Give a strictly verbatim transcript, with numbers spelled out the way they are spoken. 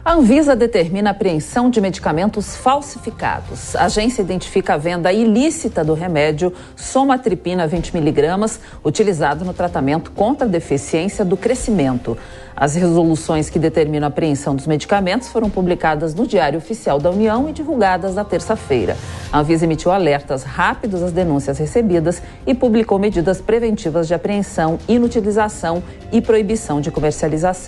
A Anvisa determina a apreensão de medicamentos falsificados. A agência identifica a venda ilícita do remédio somatripina vinte miligramas, utilizado no tratamento contra a deficiência do crescimento. As resoluções que determinam a apreensão dos medicamentos foram publicadas no Diário Oficial da União e divulgadas na terça-feira. A Anvisa emitiu alertas rápidos às denúncias recebidas e publicou medidas preventivas de apreensão, inutilização e proibição de comercialização.